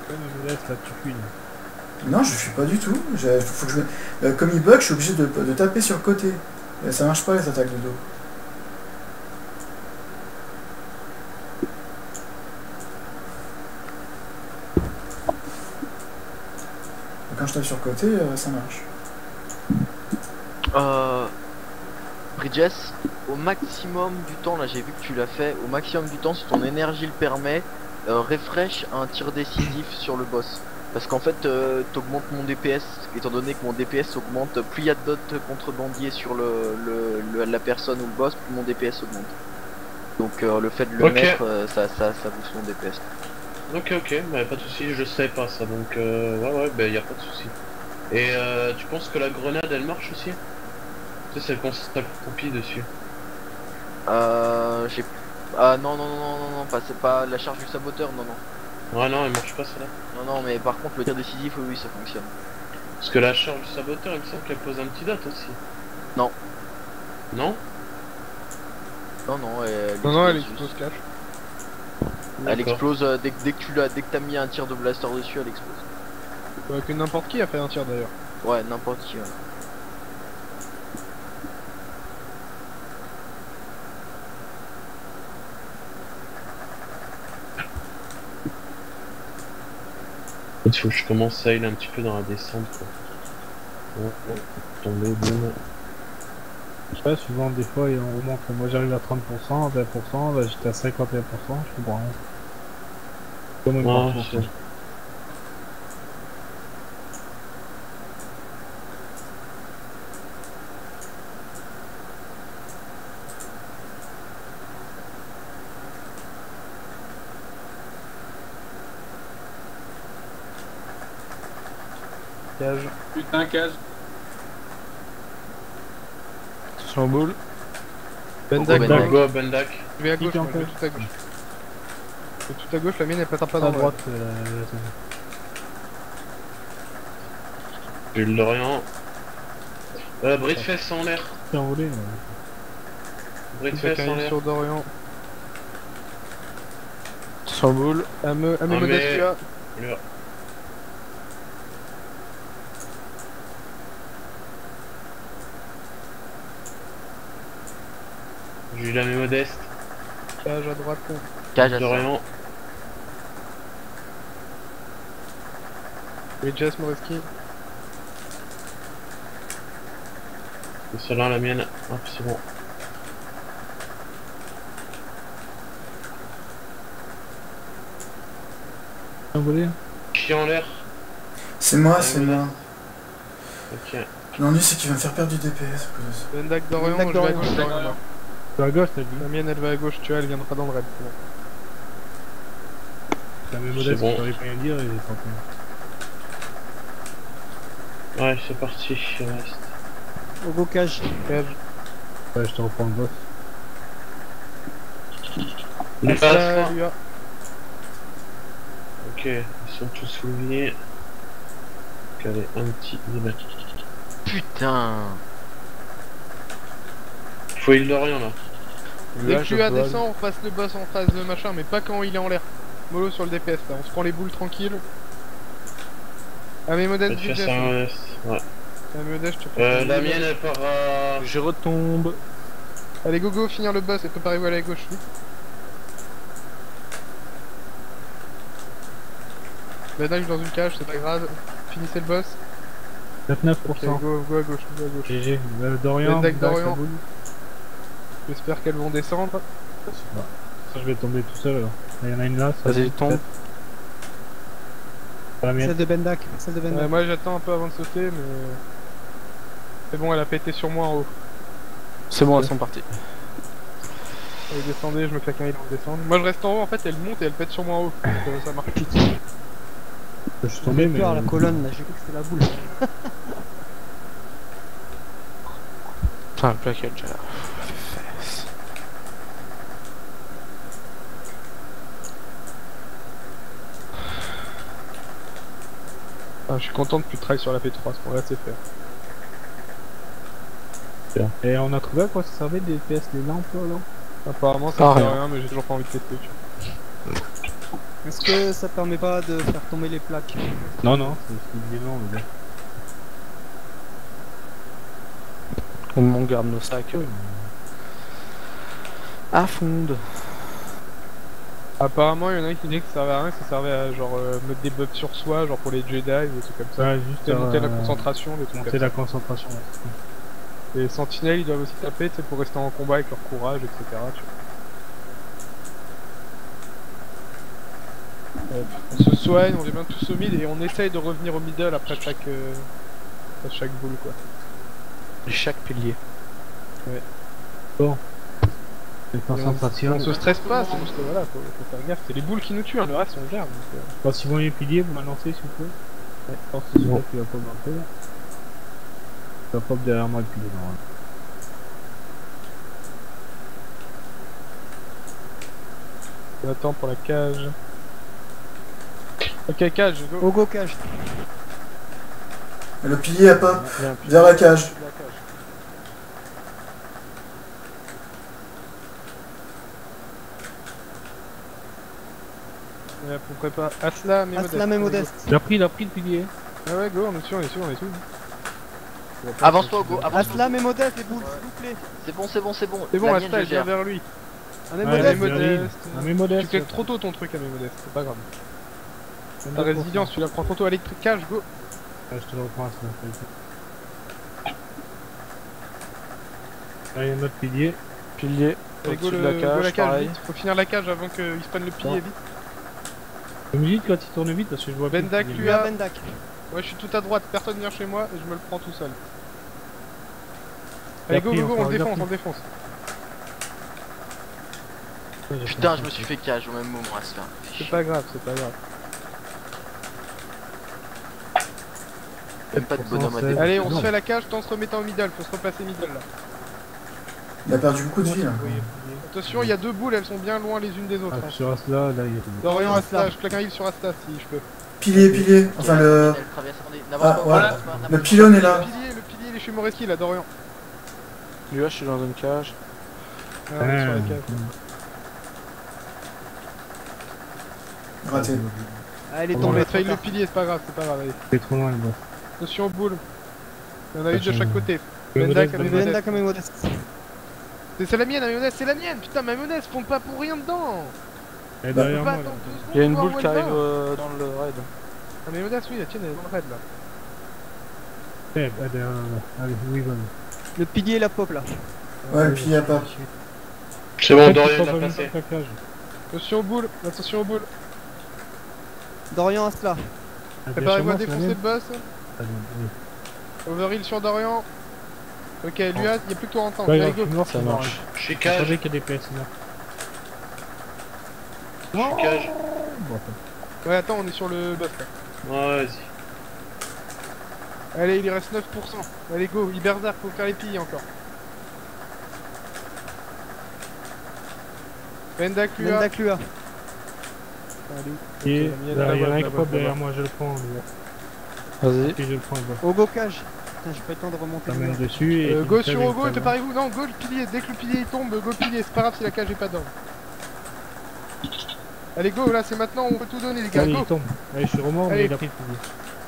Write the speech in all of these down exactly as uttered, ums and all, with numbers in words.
Ouais, mais là, tu fuis. Non, je fuis pas du tout. Je, faut que je... Euh, comme il bug, je suis obligé de, de taper sur le côté. Et ça marche pas les attaques de dos. Et quand je tape sur le côté, euh, ça marche. Euh... Bridges, au maximum du temps, là j'ai vu que tu l'as fait, au maximum du temps si ton énergie le permet, euh, refresh un tir décisif sur le boss. Parce qu'en fait, euh, t'augmentes mon D P S, étant donné que mon D P S augmente, plus il y a de dots contrebandiers sur le, le, le- la personne ou le boss, plus mon D P S augmente. Donc euh, le fait de le Ok. mettre, euh, ça, ça, ça booste mon D P S. Ok, ok, bah pas de soucis, je sais pas ça, donc euh, ouais, ouais, bah y a pas de soucis. Et euh, tu penses que la grenade elle marche aussi? Tu sais, celle qu'on s'accroupit dessus. Euh... J'ai... Ah non, non, non, non, non, non, pas, c'est pas la charge du saboteur, non, non. Ouais, non, elle marche pas celle-là. Non, non, mais par contre, le tir décisif, oui, oui, ça fonctionne. Parce que la charge du saboteur, il me semble qu'elle pose un petit dot aussi. Non. Non? Non, non, elle Non, non, elle explose explose cash. Elle D'accord. explose euh, dès, que- dès que tu l'as, dès que t'as mis un tir de blaster dessus, elle explose. Euh, que n'importe qui a fait un tir d'ailleurs. Ouais, n'importe qui. Ouais. Il faut que je commence à aller un petit peu dans la descente quoi. Oh, oh, tomber, boum. Je sais pas, souvent des fois on remonte, moi j'arrive à trente pour cent, vingt pour cent, là j'étais à cinquante et un pour cent, je comprends rien. Comment il Ah, marche c'est- Cage. Putain, cage. Sur le boule. Bendak, Bendak, Bendak. Go, Bendak. je vais à gauche, Clique moi, je vais encore. tout à gauche. Je vais tout à gauche, la mienne elle pètera pas À dans droite. le euh, J'ai le Lorient. Euh, bris de fesses en l'air. C'est envolé. Ouais. Bris de Quelqu'un fesses en arrive l'air. sur Dorian. Sur le boule. À me, à mes Ah, modestes, mais- tu as. Le- J'ai eu la main modeste. Cage à droite. Cage à ça. Lorient. Et Jess Moreski. Et celle-là, la mienne. Hop, c'est bon. Envolé. Qui en l'air. C'est moi, Ouais, c'est mais- moi. Ok. L'ennui, c'est qu'il va me faire perdre du D P S. à cause de ça. Bendak Dorian, Bendak je vais à Dorian, gauche, Bendak Dorian. Dorian. Tu à gauche, t'as dit. La mienne elle va à gauche, tu as, elle viendra dans le raid. c'est bon. La même C'est modeste, bon. tu n'arrives rien à dire et tant pis. Ouais, c'est parti. Je reste. Au go cage. Cage. Ouais, je te reprends le boss. Il Ah, passe. lui a. Ok, ils sont tous soulignés. Donc, allez, un petit. Putain. Faut il Lorient là. Dès Là, que je tu as vois- descend, on passe le boss en phase de machin, mais pas quand il est en l'air. Mollo sur le D P S là, on se prend les boules tranquille. Ah mais modeste, Peut-être faire Jess. ça un modeste. Ouais. Ah mais modeste, je te Euh, prends. la mienne elle part à. Je retombe. Allez go go, finir le boss et préparez-vous à aller à gauche. Vite. Ben là, je suis dans une cage, c'est pas grave. Finissez le boss. vingt-neuf Ok, pour cent. go, go à gauche, go à gauche. G G. Euh, Dorian. Bendak Bendak, Dorian. ça boule. J'espère qu'elles vont descendre. Ça, je vais tomber tout seul alors. Il y en a une là. ça Vas-y, boule, tombe. peut-être. Pas la mienne. Celle de Bendak, celle de Bendak. Ouais, moi j'attends un peu avant de sauter, mais. C'est bon, elle a pété sur moi en haut. C'est bon, elles sont parties. Allez, descendez, je me claque un heal en descendre. Moi je reste en haut, en fait, elle monte et elle pète sur moi en haut. Donc, euh, ça marche. Je suis J'ai tombé, eu mais. peur, la colonne là, j'ai cru que c'était la boule. Putain, le plaquage déjà. Ah, je suis content de plus travailler sur la P trois, ce qu'on va laisser faire. Et on a trouvé à quoi ça servait des P S, des lampes là? Apparemment ça Ah, sert à rien. rien, mais j'ai toujours pas envie de tester. Tu Est-ce que ça permet pas de faire tomber les plaques? Non, non, c'est c'est non, le gars. On, on garde nos sacs euh, à fond. Apparemment, il y en a qui disait que ça servait à rien, ça servait à genre euh, mettre des buffs sur soi, genre pour les Jedi, des trucs comme ça. Ouais, juste Et monter la euh, concentration, des trucs monter comme la concentration. ça. Les sentinelles, ils doivent aussi taper, c'est pour rester en combat avec leur courage, et cetera. Tu vois. Euh, on se soigne, on devient tous au mid et on essaye de revenir au middle après chaque, euh, après chaque boule quoi. Chaque pilier. Les Et on, concentrations. on se stresse pas, c'est juste que voilà, faut, faut faire gaffe. C'est les boules qui nous tuent, hein, le reste on le gère. Donc, euh, Quand ils vont les piliers, vous m'annoncez s'il vous plaît. Ouais, quand c'est celui-là qui va pas monter. Il va pop derrière moi le pilier normalement. on attend pour la cage. Ok, cage, go. Au go cage. Et le pilier à pop Viens, puis- vers la cage. La cage. Et hop, on prépare Aslam et Modeste. Aslam et Modeste. Il a pris, il a pris le pilier. Ah ouais, go, on est sûr, on est sûr, on est sûr. Avance-toi, go, avance-toi. Aslam et Modeste, les boules, s'il vous plaît. C'est bon, c'est bon, c'est bon. C'est bon, La Asta, mienne, elle je vient gère. vers lui. Un et Ouais, Allez, Modeste. bien, Modeste. Ah mais Tu modeste. cliques trop tôt ton truc à mes modestes, c'est pas grave. Ta résilience, tu la prends trop tôt. Allez, cage, go. Ouais, je te le reprends ça. Là il y a notre pilier. Pilier. Allez, go, Au-dessus le, de la cage, go la cage, pareil. vite. Faut finir la cage avant qu'ils se prennent le pilier, Bon. vite. Vous me dites quand il tourne vite parce que je vois plus le Bendak, pilier. tu Lui à as. Bendak. Ouais, je suis tout à droite, personne vient chez moi et je me le prends tout seul. Allez, go, pris, go, go, enfin, on il a défonce, pris. on défonce. Ouais, j'ai Putain, pris. je me suis fait cage au même moment à se faire. C'est pas grave, c'est pas grave. Même pas de bonhomme à C'est- défendre. Allez, on non. se fait la cage, tant en se remettant au middle, faut se replacer middle là. Il a perdu beaucoup de vie là. Oui, pilier. Attention, il y a deux boules, elles sont bien loin les unes des autres. Ah, hein. sur Asla, là il y a tout. Dorian, Asta. Asta, je claque un heal sur Asta si je peux. Pilier, pilier. Enfin le. Elle traverse, attendez, Ah, n'avance pas, voilà. n'avance pas, n'avance Le pas. pylône est Le là. pilier, le pilier, il est chez Moreski là, Dorian. Lui là, je suis dans une cage. Ah, on est sur la Ah, cage. Raté. Ah, elle est On On tombée. va trop fail le tard. pilier, c'est pas grave, c'est pas grave. Allez. C'est trop loin le boss. Attention aux boules. Il y en a une de Attention. chaque côté. Le Bendak, modeste, à mes le modestes. Bendak et Modeste. C'est c'est la mienne, la mayonnaise, c'est la mienne. Putain, ma mayonnaise, fonde pas pour rien dedans. Elle est Bah, On peut derrière pas moi là. attendre deux secondes Il y a une pour boule voir qui où elle arrive va. euh, dans le raid. La mayonnaise, oui, la tienne, elle est dans le raid là. Eh, elle est derrière là. Allez, oui, vas-y. Le pilier et la pop là. Ouais, le pilier à pop. C'est bon, Peut-être Dorian qu'il faut l'a pas placé. mettre la cage. Attention aux boules, attention aux boules. Dorian Asla. Ah, Préparez-vous à bien, défoncer le boss. c'est la mienne. Overheal sur Dorian. Ok, lui, il y a plus que toi en temps. Ouais, Allez, il go. est mort, Ça c'est mort. marche. Je suis Je cage, savais qu'il y a des P S là. je suis cage. Bon, Ouais, attends, on est sur le boss là. Ouais, vas-y. Allez, il reste neuf pour cent. Allez, go, Iberzark, faut faire les pilles encore. Bendak, lui, a. Bendak lui a. Allez. Et Ok, la mienne, là, il y en a là-bas, un qui là-bas, pop là-bas. derrière moi, je le prends. lui. Vas-y. Puis je le prends, le boss. Au go cage. Putain, j'ai pas eu le temps de remonter. Ça le mène mur. dessus et. Euh, tu go me sur fais Ogo, avec te ta parez-vous? Non, go le pilier, dès que le pilier il tombe, go pilier, c'est pas grave si la cage est pas down. Allez go, là c'est maintenant, on peut tout donner les gars, Allez, go. il tombe. Allez, je suis remords, Allez. mais il a pris le pilier.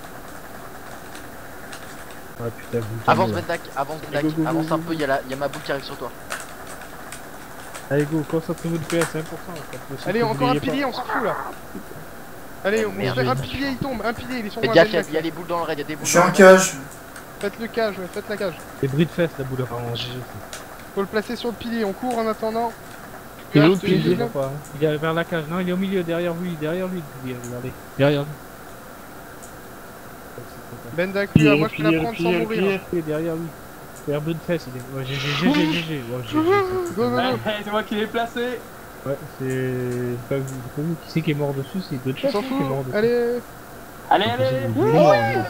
Ah putain, vous Avance tombez, là. Bendak, avance Bendak, Go, go, go, avance go, un go. peu, il y, a la- il y a ma boule qui arrive sur toi. Allez, go, concentrez-vous de P S un pour cent. Allez, encore un pilier, on s'en fout là. Allez, on Merde. se fait un pilier, il tombe, un pilier, il est sur Faites moi, gaffe, il y a- Bendak, il y a là. des boules dans le raid, il y a des boules Je suis dans en le raid. cage. Faites le cage, ouais, faites la cage. Les bris de fesses, la boule apparemment. G G. Faut le placer sur le pilier, on court en attendant. Il est où, Là, le je te pilier dis, là. Il est vers la cage. Non, il est au milieu, derrière lui, derrière lui. le pilier, Regardez. Derrière lui. Bendak, lui, Pilier, moi je peux la pilier, prendre sans pilier, mourir. pilier. Il est derrière lui. Vers bout de fesses, il est. Ouais, G G, G G, G G. Ouais, G G. Go, go, go. C'est moi qui l'ai placé. Ouais, c'est. Pas vous, pas vous. Qui c'est qui est mort dessus? C'est deux de On fesses s'en qui est mort fout, dessus. allez. Allez, allez. Il est mort, lui.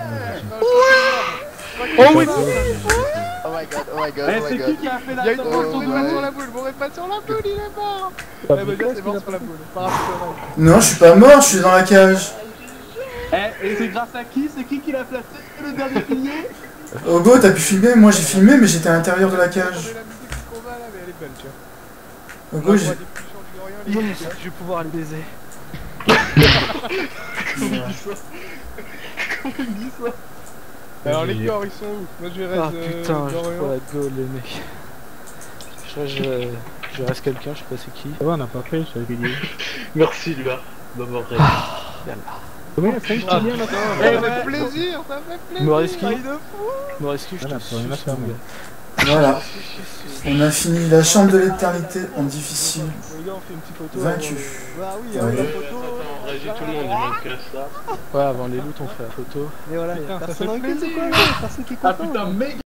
Oh oui. Oh my god, oh my god, Eh, oh my c'est god. qui qui a fait Il la y a une sauce boule, Oh, bourrez ouais. pas sur la boule, bourrez pas sur la boule, il est mort. Pas Ouais, vu bah, de là, fesses c'est qu'il mort a sur la pas boule. Par rapport à Non, je suis pas mort, je suis dans la cage. Eh, et c'est grâce à qui? C'est qui qui l'a placé le dernier pilier? Ogo, t'as pu filmer? Moi j'ai filmé, mais j'étais à l'intérieur de la cage. la musique du combat là, mais elle est belle, tu vois. Ogo, j'ai. On voit des pulsions du Dorian, les- Je vais pouvoir le baiser. Comment il dit ça Comment il dit ça Alors les corps ils sont où? Moi je reste Ah putain, je Dorian. trouve la gueule les mecs. Je, je, je reste quelqu'un, je sais pas c'est qui. Ça va, on n'a pas fait, je t'avais dit. Merci Lua d'avoir raison. Combien ça y est, bien maintenant? Eh, ça fait plaisir, ça fait plaisir. Moriski Ah, il est fou. Moriski, je Voilà, te pour rien à suce, faire, mon mais- gars. Voilà, on a fini la chambre de l'éternité en difficile. Les gars, on fait une petite photo. Vaincu. avant- Bah oui, Ouais. avant la Euh, photo. attends, on réagit tout le monde, il manque que ça. Ouais, avant les loots, on fait la photo. Mais voilà, y'a Putain, ça personne fait en gueule, c'est plaisir. quoi, là personne qui est Ah content. putain, mec